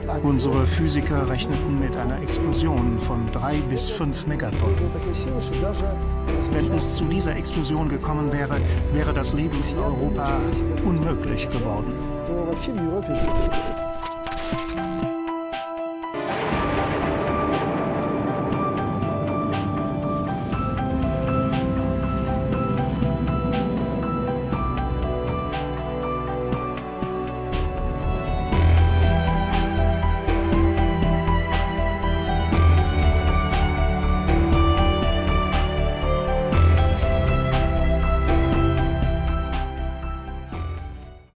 Unsere Physiker rechneten mit einer Explosion von 3 bis 5 Megatonnen. Wenn es zu dieser Explosion gekommen wäre, wäre das Leben in Europa unmöglich geworden.